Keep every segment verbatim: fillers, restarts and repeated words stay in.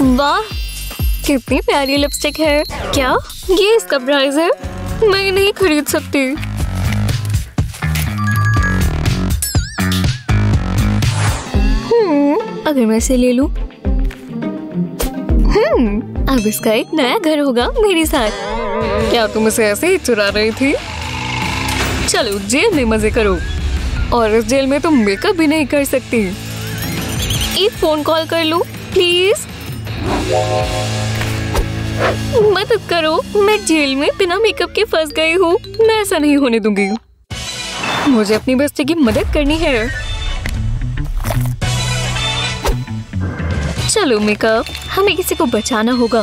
वाह, कितनी प्यारी लिपस्टिक है। क्या ये इसका प्राइस है? मैं ये नहीं खरीद सकती। हम्म, अगर मैं इसे ले लूं, हम्म, अब इसका एक नया घर होगा मेरे साथ। क्या तुम इसे ऐसे ही चुरा रही थी? चलो जेल में मजे करो। और इस जेल में तुम मेकअप भी नहीं कर सकती। एक फोन कॉल कर लूं प्लीज। मदद करो, मैं जेल में बिना मेकअप के फंस गई हूँ। मैं ऐसा नहीं होने दूंगी। मुझे अपनी बेस्टी की मदद करनी है। चलो मेकअप, हमें किसी को बचाना होगा।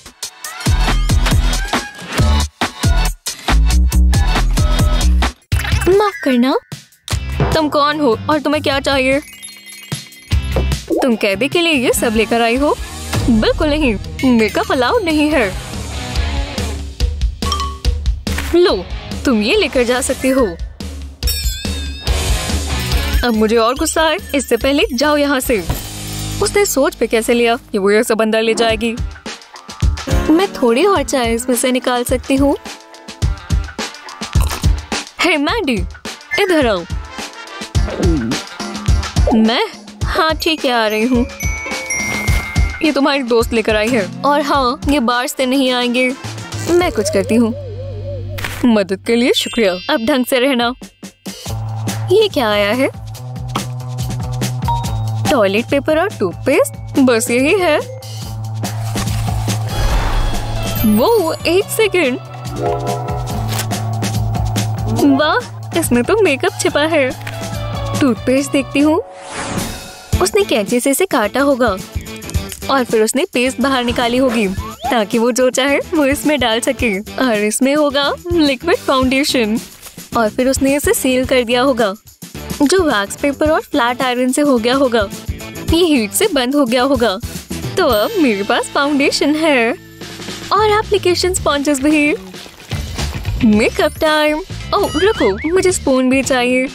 माफ करना, तुम कौन हो और तुम्हें क्या चाहिए? तुम कैदी के लिए ये सब लेकर आई हो? बिल्कुल नहीं, मेकअप अलाउड नहीं है। लो, तुम ये लेकर जा सकती हो। अब मुझे और गुस्सा है, इससे पहले जाओ यहाँ से। उसने सोच पे कैसे लिया कि वो ये सब अंदर ले जाएगी। मैं थोड़ी और चाय इसमें से निकाल सकती हूँ। हे मैंडी, इधर आओ। मैं हाँ ठीक है, आ रही हूँ। ये तुम्हारी दोस्त लेकर आई है। और हाँ, ये बाहर से नहीं आएंगे। मैं कुछ करती हूँ। मदद के लिए शुक्रिया। अब ढंग से रहना। ये क्या आया है? टॉयलेट पेपर और टूथपेस्ट, बस यही है। वो एक सेकंड, वाह, इसमें तो मेकअप छिपा है। टूथपेस्ट देखती हूँ। उसने कैंची से इसे काटा होगा और फिर उसने पेस्ट बाहर निकाली होगी ताकि वो जो चाहे वो इसमें डाल सके। और इसमें होगा लिक्विड फाउंडेशन। और फिर उसने इसे सील कर दिया होगा, जो वैक्स पेपर और फ्लैट आयरन से हो गया होगा। ये हीट से बंद हो गया होगा। तो अब मेरे पास फाउंडेशन है और एप्लीकेशन स्पॉन्जेस भी। Makeup time. ओह रुको, मुझे स्पून भी चाहिए।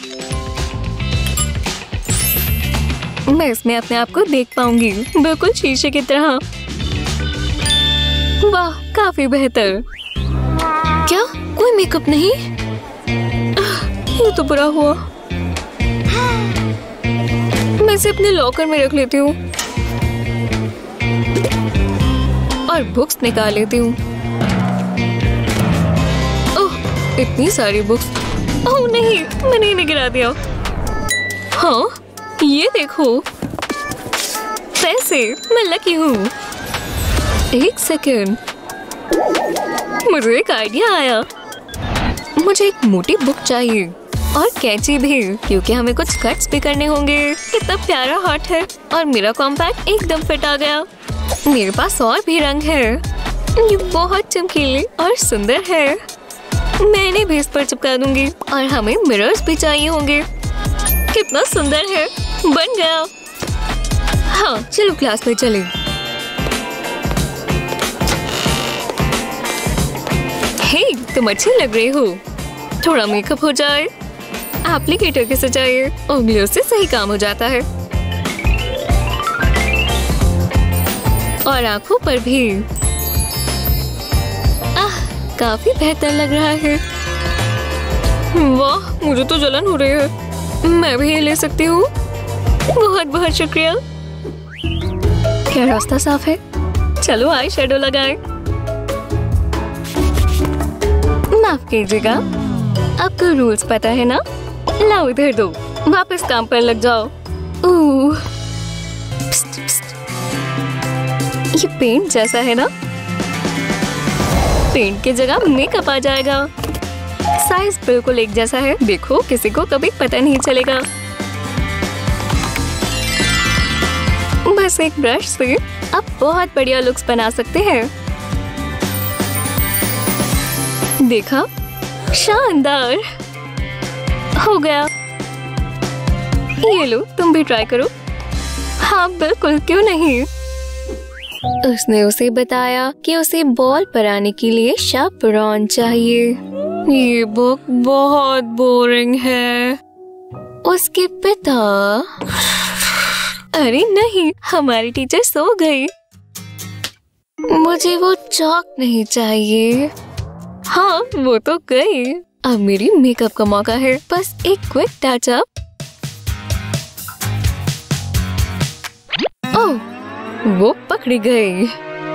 मैं इसमें अपने आप को देख पाऊंगी, बिल्कुल शीशे की तरह। वाह, काफी बेहतर। क्या कोई मेकअप नहीं? ये तो बुरा हुआ। मैं इसे अपने लॉकर में रख लेती हूँ और बुक्स निकाल लेती हूँ। ओह, इतनी सारी बुक्स। ओह नहीं, मैंने इन्हें गिरा दिया। हाँ, ये देखो, पैसे। मैं लकी हूँ। एक सेकेंड, मुझे एक आइडिया आया। मुझे एक मोटी बुक चाहिए और कैंची भी, क्योंकि हमें कुछ कट्स भी करने होंगे। कितना प्यारा हार्ट है और मेरा कॉम्पैक्ट एकदम फिट आ गया। मेरे पास और भी रंग है। ये बहुत चमकीले और सुंदर है। मैं इन्हें बेस पर चिपका दूंगी और हमें मिरर्स भी चाहिए होंगे। कितना सुंदर है, बन गया। हाँ, चलो क्लास में चलें। हे, तुम अच्छी लग रही हो। थोड़ा मेकअप हो जाए। एप्लीकेटर की सजाए और ग्लू से सही काम हो जाता है। और आंखों पर भी। आह, काफी बेहतर लग रहा है। वाह, मुझे तो जलन हो रही है। मैं भी ये ले सकती हूँ। बहुत बहुत शुक्रिया। क्या रास्ता साफ है? चलो आई शेडो लगाएं। माफ कीजिएगा, आपको रूल्स पता है ना? लाओ इधर दो, वापस काम पर लग जाओ। ओह, पिस्ट, पिस्ट। ये पेंट जैसा है ना? पेंट की जगह मेकअप आ जाएगा। साइज बिल्कुल एक जैसा है। देखो, किसी को कभी पता नहीं चलेगा। बस एक ब्रश से आप बहुत बढ़िया लुक्स बना सकते हैं। देखा, शानदार हो गया। ये लो, तुम भी ट्राई करो। हाँ बिल्कुल, क्यों नहीं। उसने उसे बताया कि उसे बॉल पर आने के लिए chaperone चाहिए। ये बुक बहुत बोरिंग है। उसके पिता, अरे नहीं, हमारी टीचर सो गई। मुझे वो चौक नहीं चाहिए। हाँ, वो तो गई। अब मेरी मेकअप का मौका है। बस एक क्विक टच अप। ओह, वो पकड़ी गई।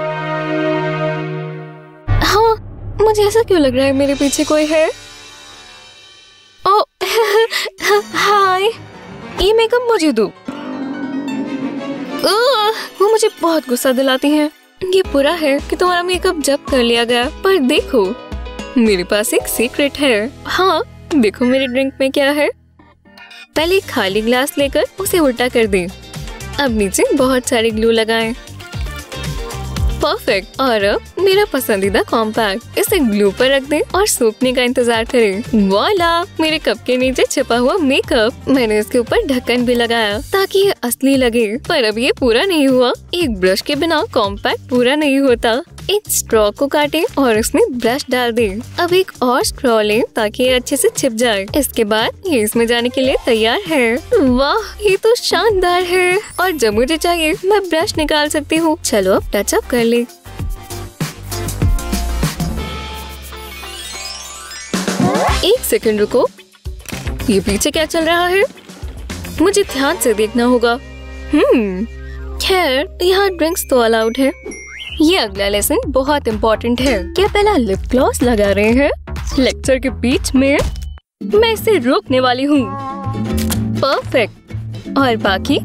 हाँ, मुझे ऐसा क्यों लग रहा है मेरे पीछे कोई है? ओह, हाय, ये मेकअप मुझे दो। वो मुझे बहुत गुस्सा दिलाती हैं। ये बुरा है कि तुम्हारा मेकअप जब्त कर लिया गया, पर देखो मेरे पास एक सीक्रेट है। हाँ, देखो मेरे ड्रिंक में क्या है। पहले एक खाली ग्लास लेकर उसे उल्टा कर दें। अब नीचे बहुत सारे ग्लू लगाएं। परफेक्ट। और अब मेरा पसंदीदा कॉम्पैक्ट, इसे ग्लू पर रख दें और सूखने का इंतजार करें। वाला, मेरे कप के नीचे छिपा हुआ मेकअप। मैंने इसके ऊपर ढक्कन भी लगाया ताकि ये असली लगे, पर अब ये पूरा नहीं हुआ। एक ब्रश के बिना कॉम्पैक्ट पूरा नहीं होता। एक स्ट्रॉ को काटें और उसमें ब्रश डाल दें। अब एक और स्ट्रॉ लें ताकि ये अच्छे से छिप जाए। इसके बाद ये इसमें जाने के लिए तैयार है। वाह, ये तो शानदार है। और जब मुझे चाहिए मैं ब्रश निकाल सकती हूँ। चलो अब टच अप कर ले। एक सेकंड रुको, ये पीछे क्या चल रहा है? मुझे ध्यान से देखना होगा। हम्म, खैर यहाँ ड्रिंक्स तो अलाउड है। ये अगला लेसन बहुत इम्पोर्टेंट है। क्या पहला लिप ग्लॉस लगा रहे हैं? लेक्चर के बीच में मैं इसे रोकने वाली हूँ। परफेक्ट। और बाकी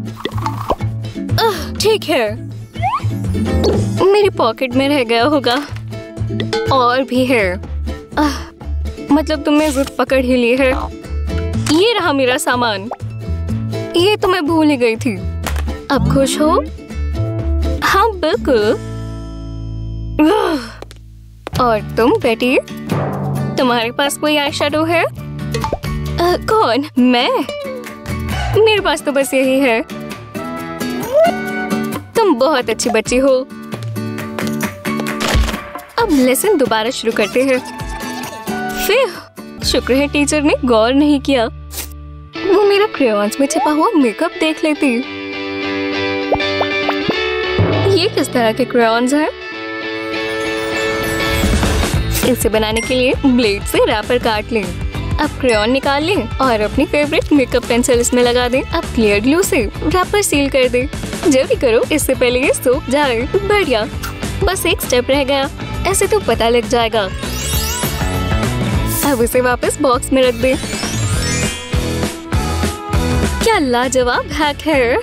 ठीक है, मेरी पॉकेट में रह गया होगा। और भी है। आह, मतलब तुमने जिद पकड़ ही ली है। ये रहा मेरा सामान। ये तो मैं भूल ही गई थी। अब खुश हो? हाँ बिल्कुल। और तुम बेटी, तुम्हारे पास कोई आई शैडो है? आ, कौन? मैं? मेरे पास तो बस यही है। तुम बहुत अच्छी बच्ची हो। अब लेसन दोबारा शुरू करते हैं। फिर शुक्र है टीचर ने गौर नहीं किया। वो मेरा क्रेयॉन्स में छिपा हुआ मेकअप देख लेती। ये किस तरह के क्रेयॉन्स हैं? इसे बनाने के लिए ब्लेड से रैपर काट लें। अब क्रेयॉन निकाल लें और अपनी फेवरेट मेकअप पेंसिल इसमें लगा दें। अब क्लियर ग्लू से रैपर सील कर दें। जल्दी करो, इससे पहले ये सूख जाए। बढ़िया, बस एक स्टेप रह गया। ऐसे तो पता लग जाएगा। अब इसे वापस बॉक्स में रख दें। क्या लाजवाब हैक है।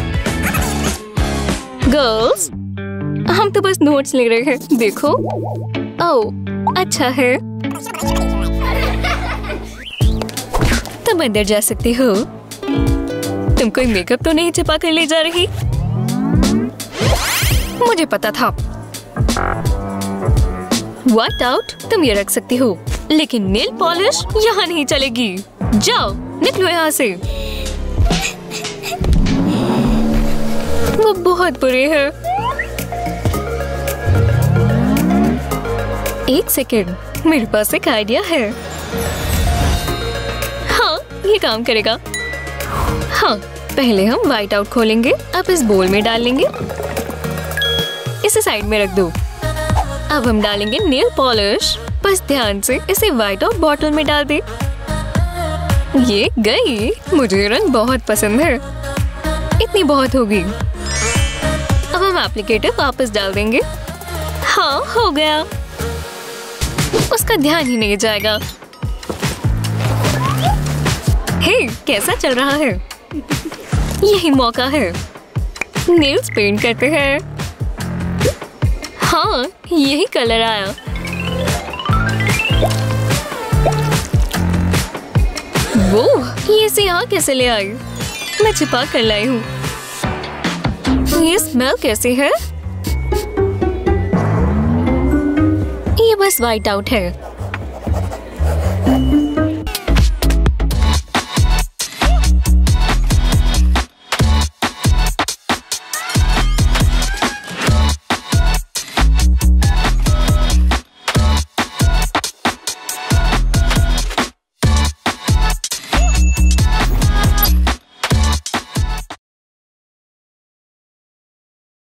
गर्ल्स, हम तो बस नोट्स ले रहे हैं। देखो। ओह, अच्छा है। तुम अंदर जा सकती हो। तुम कोई मेकअप तो नहीं छिपा कर ले जा रही? मुझे पता था। व्हाट आउट, तुम ये रख सकती हो, लेकिन नेल पॉलिश यहाँ नहीं चलेगी। जाओ, निकलो यहाँ से। वो बहुत बुरे हैं। एक सेकेंड, मेरे पास एक आइडिया है। हाँ, ये काम करेगा। हाँ, पहले हम व्हाइट आउट खोलेंगे। अब इस बोल में डाल लेंगे। इसे साइड में रख दो। अब हम डालेंगे नेल पॉलिश। बस ध्यान से इसे व्हाइट आउट बॉटल में डाल दे। ये गई। मुझे रंग बहुत पसंद है। इतनी बहुत होगी। अब हम एप्लीकेटर वापस डाल देंगे। हाँ, हो गया। उसका ध्यान ही नहीं जाएगा। हे, कैसा चल रहा है? यही मौका है। नेल्स पेंट करते हैं। हाँ, यही कलर आया। वो ये इसे यहाँ कैसे ले आई? मैं छिपा कर लाई हूँ। ये स्मेल कैसी है? ये बस व्हाइट आउट है।